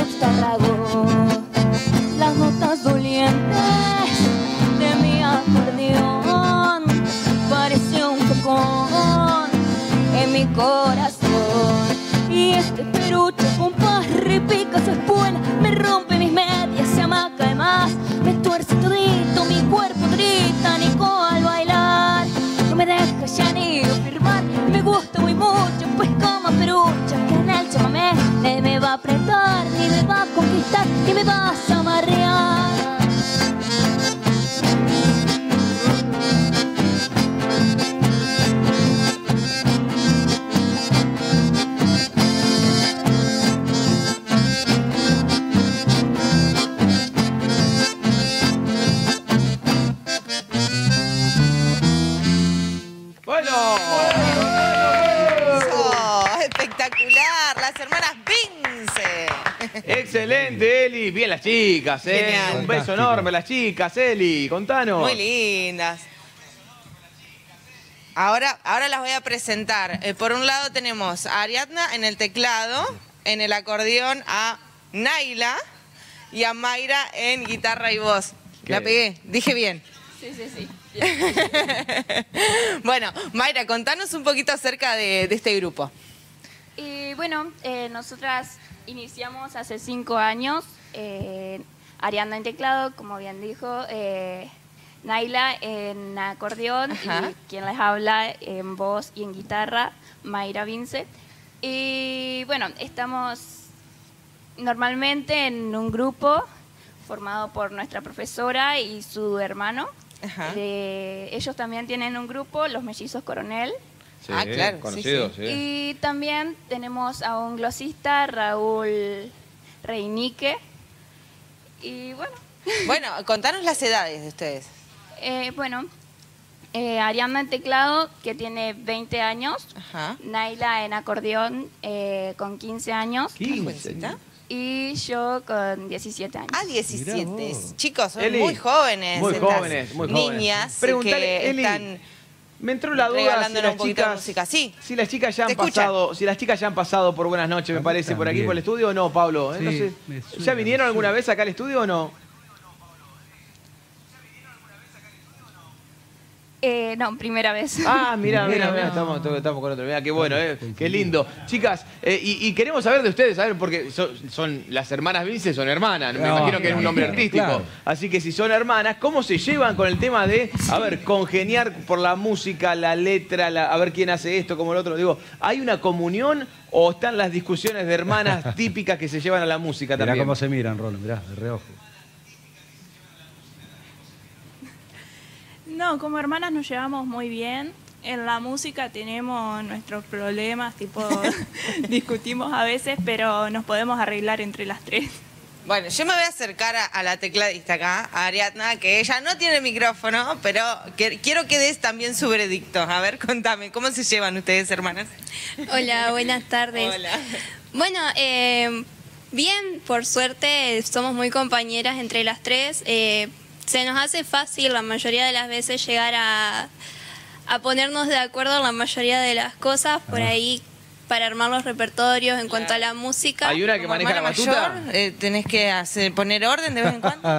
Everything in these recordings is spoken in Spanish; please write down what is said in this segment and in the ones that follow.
Tarragó. Las notas dolientes de mi acordeón pareció un tocón en mi corazón. Y este peruche compás repica su espuela, me rompe mis medias, se amaca de más, me tuerce todito, mi cuerpo británico al bailar. No me deja ya ni firmar, me gusta muy mucho, pues como perucha que en el chamamé ni me va a apretar, ni me va a conquistar, ni me vas a amarrear. Espectacular, las hermanas Vince. Excelente, Eli. Bien las chicas, Genial. Un beso enorme a las chicas, Eli. Contanos. Muy lindas. Ahora las voy a presentar. Por un lado tenemos a Ariadna en el teclado, en el acordeón a Naila y a Mayra en guitarra y voz. ¿Qué? ¿La pegué? Dije bien. Sí. Bueno, Mayra, contanos un poquito acerca de este grupo. Y bueno, nosotras iniciamos hace 5 años, Ariadna en teclado, como bien dijo, Naila en acordeón. Ajá. Y quien les habla en voz y en guitarra, Mayra Vince. Y bueno, estamos normalmente en un grupo formado por nuestra profesora y su hermano. Ajá. Ellos también tienen un grupo, los Mellizos Coronel. Sí, Ah, claro, conocidos, sí. sí. Y también tenemos a un glosista, Raúl Reinique. Y bueno, Bueno, contanos las edades de ustedes. Ariadna en teclado, que tiene 20 años. Ajá. Naila en acordeón, con 15 años. 15. ¿Jovencita? Y yo con 17 años. Ah, 17. Mirá vos. Chicos, son Eli, muy jóvenes. muy estas jóvenes, muy jóvenes. niñas Preguntale, que Eli, están Me entró la duda si regalándonos las un poquito de chicas, música. Sí. si las chicas ya Te han escuchan. pasado, si las chicas ya han pasado por Buenas Noches, me parece, por aquí También. por el estudio o no, Pablo. Sí, No sé. me suena, ¿Ya vinieron me alguna suena. vez acá al estudio o no? No, primera vez. Ah, mira, Mira, estamos con otro. Mira, qué bueno, qué lindo. Chicas, y queremos saber de ustedes, a ver, porque son las hermanas Vince, son hermanas, me No, imagino que es un nombre claro, artístico. claro. Así que si son hermanas, ¿cómo se llevan con el tema de, a ver, congeniar por la música, la letra, a ver quién hace esto, como el otro? Digo, ¿hay una comunión o están las discusiones de hermanas típicas que se llevan a la música Mirá también? cómo se miran, Rolo, mirá, de reojo. No, como hermanas nos llevamos muy bien. En la música tenemos nuestros problemas, tipo discutimos a veces, pero nos podemos arreglar entre las tres. Bueno, yo me voy a acercar a la tecladista acá, a Ariadna, que ella no tiene micrófono, pero quiero que des también su veredicto. A ver, contame, ¿cómo se llevan ustedes, hermanas? Hola, buenas tardes. Hola. Bueno, bien, por suerte somos muy compañeras entre las tres. Se nos hace fácil la mayoría de las veces llegar a ponernos de acuerdo en la mayoría de las cosas, por ahí para armar los repertorios en cuanto a la música. ¿Hay una que Como maneja la hermana batuta? mayor, tenés que poner orden de vez en cuando.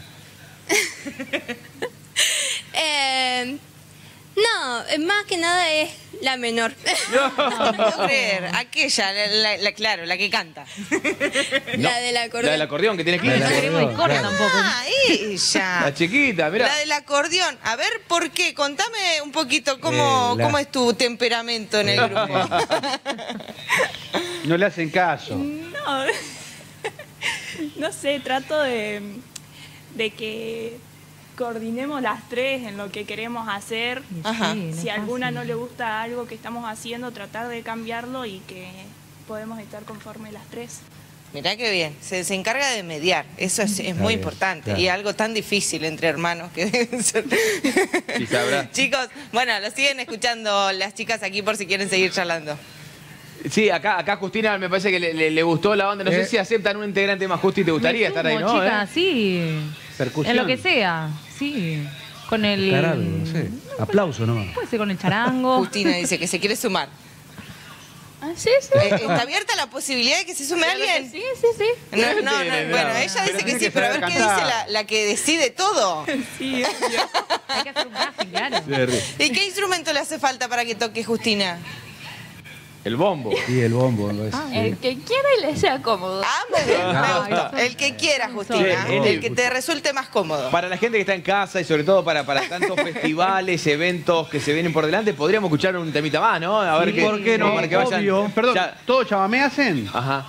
No, más que nada es la menor. No puedo creer. Aquella, claro, la que canta. La del La acordeón. del acordeón, que tiene La del 15. acordeón, claro. Ah, ella. La chiquita, mirá. La del acordeón. A ver, ¿por qué? Contame un poquito cómo es tu temperamento en el grupo. No le hacen caso. No, no sé, trato de que coordinemos las tres en lo que queremos hacer. Ajá. Si a alguna no le gusta algo que estamos haciendo, tratar de cambiarlo y que podemos estar conformes las tres. Mirá qué bien, se encarga de mediar, eso es muy bien, importante claro. y algo tan difícil entre hermanos que deben ser. Sí, sabrá. Chicos, bueno, lo siguen escuchando las chicas aquí por si quieren seguir charlando. Sí, acá Justina me parece que le gustó la banda. No sé si aceptan un integrante más. Justi, ¿te gustaría estar ahí, no? Chica, sí. Percusión. En lo que sea, sí. Con el... Tocar algo, no sé. Aplauso nomás. Puede ser con el charango. Justina dice que se quiere sumar. Ah, sí, sí. ¿Está abierta la posibilidad de que se sume alguien? Sí, sí, sí. No, bueno, ella dice que sí, pero a ver qué dice la que decide todo. Sí, obvio. Hay que hacer un casting, claro. ¿Y qué instrumento le hace falta para que toque Justina? El bombo. Sí, el bombo. ¿no? El que quiera y le sea cómodo. Ah, muy bien, me Ah, gustó. eso. El que quiera, Justina. Sí, El que te resulte más cómodo. Para la gente que está en casa y sobre todo para tantos festivales, eventos que se vienen por delante, podríamos escuchar un temita más, ¿no? A ver Sí, ¿por qué no? para que vayan. Obvio. Perdón, Ya- ¿todo chamamé hacen? Ajá.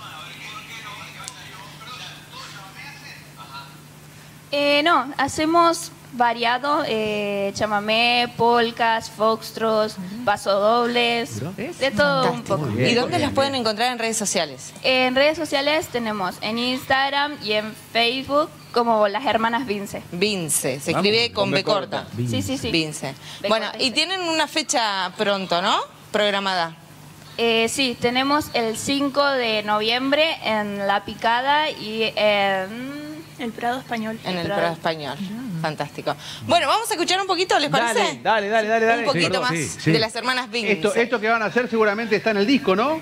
No, hacemos variado, chamamé, polcas, foxtros, pasodobles, de todo un poco. bien. ¿Y dónde las pueden encontrar en redes sociales? En redes sociales tenemos en Instagram y en Facebook como las hermanas Vince. Vince, se escribe con B corta. Sí, sí, sí. Vince. B Bueno, corta, y sí. tienen una fecha pronto, ¿no? Programada. Sí, tenemos el 5 de noviembre en La Picada y en el Prado Español. En el Prado Español. Fantástico. Bueno, vamos a escuchar un poquito, ¿les parece? Dale. Un poquito Sí, más sí. de las hermanas Vince. Esto que van a hacer seguramente está en el disco, ¿no?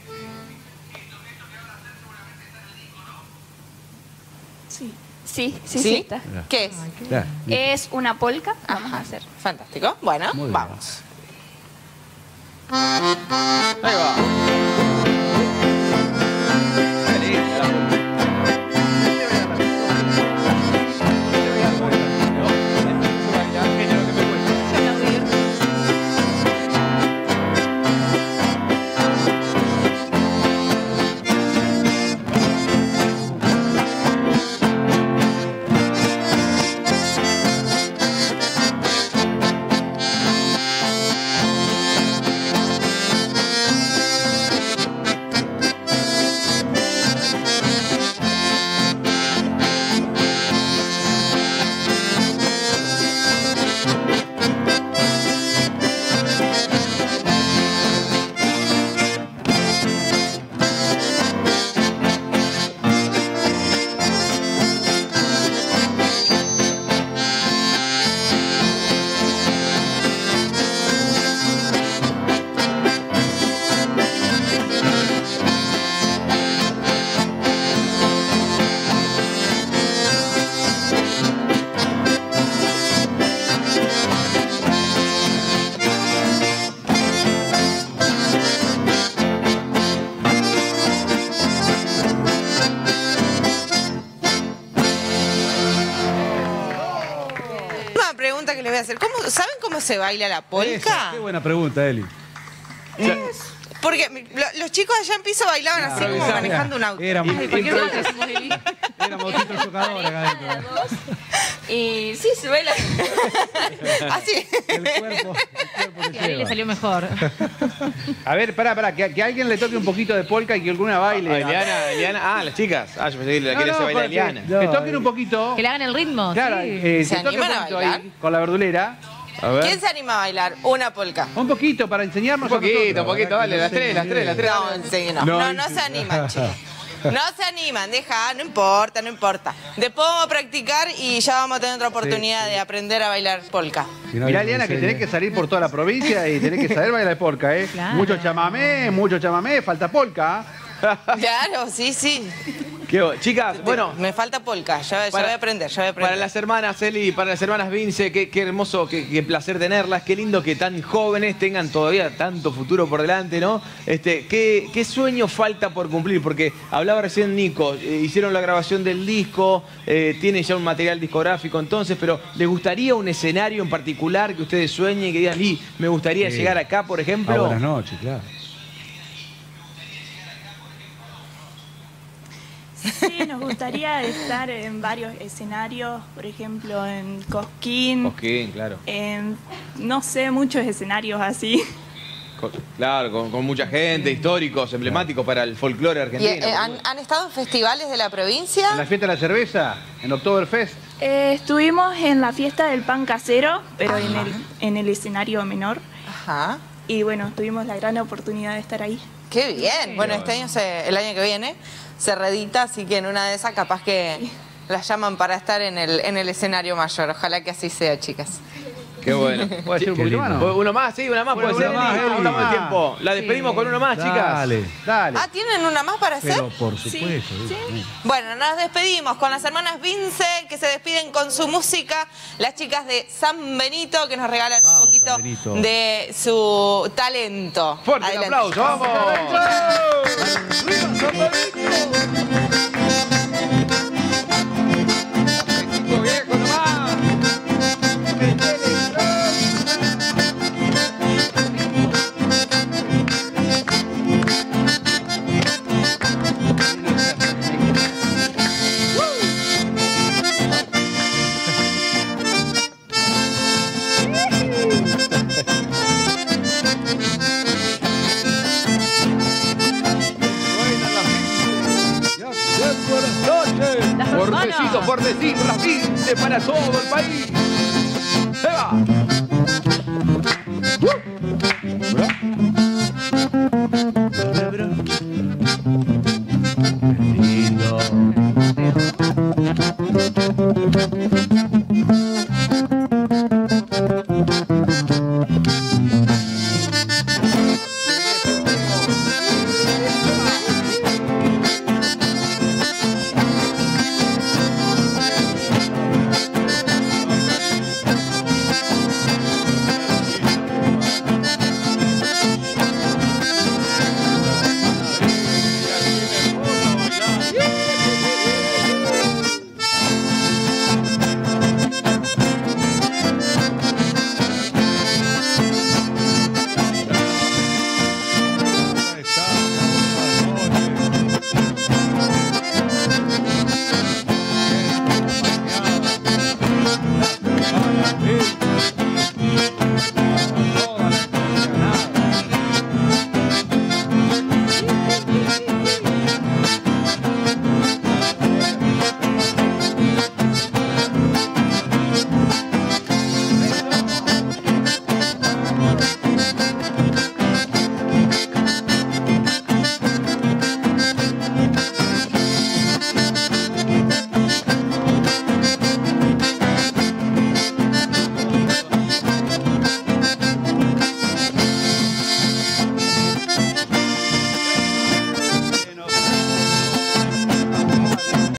Sí, sí, sí, ¿Sí? sí está. ¿Qué es? Ya. Es una polka, vamos Ajá. a hacer. Fantástico. Bueno, Muy bien. vamos. Ahí va. Qué linda la bomba. Una pregunta que les voy a hacer. ¿Saben cómo se baila la polka? Qué buena pregunta, Eli. Porque los chicos allá en piso bailaban así como manejando un auto. Éramos, Ay, ¿por qué no lo hacemos, Eli? éramos otros tocadores acá adentro. Y sí, se baila. Así. El cuerpo A Eli le salió mejor. A ver, pará, que alguien le toque un poquito de polka y que alguna baile. Eliana. Ah, las chicas. Ah, yo pensé que la quería hacer bailar Eliana. Que toquen un poquito. Que le hagan el ritmo. Claro, sí. que ¿Se toquen un animan a poquito bailar? ahí con la verdulera. A ver. ¿Quién se anima a bailar una polka? Un poquito para enseñarnos. Un poquito, a nosotros, poquito, ¿verdad? dale, Que las no tres, se las tres, las tres. No, en serio, no. No se animan, chicos. No se animan, no importa. Después vamos a practicar y ya vamos a tener otra oportunidad de aprender a bailar polka. Si no, mirá, Eliana, que tenés que salir por toda la provincia y tenés que saber bailar polka, ¿eh? Claro. Mucho chamamé, falta polka. Claro, sí. Chicas, bueno, Me falta polka, ya voy a aprender, Para las hermanas Eli, para las hermanas Vince, qué hermoso, qué placer tenerlas, qué lindo que tan jóvenes tengan todavía tanto futuro por delante, ¿no? ¿Qué sueño falta por cumplir? Porque hablaba recién Nico, hicieron la grabación del disco, tienen ya un material discográfico entonces, pero ¿les gustaría un escenario en particular que ustedes sueñen, que digan, me gustaría llegar acá, por ejemplo? Buenas noches, claro. Sí, nos gustaría estar en varios escenarios, por ejemplo en Cosquín, Cosquín, claro. en, no sé, muchos escenarios así. Claro, con mucha gente, históricos, emblemáticos para el folclore ¿Y, argentino. ¿Han estado en festivales de la provincia? En la fiesta de la cerveza, en Oktoberfest. Estuvimos en la fiesta del pan casero, pero en el escenario menor. Ajá. Y bueno, tuvimos la gran oportunidad de estar ahí. Qué bien. Bueno, este año, el año que viene, se reedita, así que en una de esas capaz que las llaman para estar en el escenario mayor. Ojalá que así sea, chicas. Qué bueno. ¿Puede ser un poquito más, no? Uno más, sí, una más puede ser. más, Eli. Estamos de tiempo. La despedimos con uno más, chicas. Dale, dale. Ah, ¿tienen una más para hacer? Pero por supuesto. Bueno, nos despedimos con las hermanas Vince, que se despiden con su música. Las chicas de San Benito, que nos regalan un poquito San Benito. de su talento. Fuerte el Adelante. aplauso, vamos. Viejo nomás. Las Fuertecito, hermanas. fuertecito, las 15 para todo el país.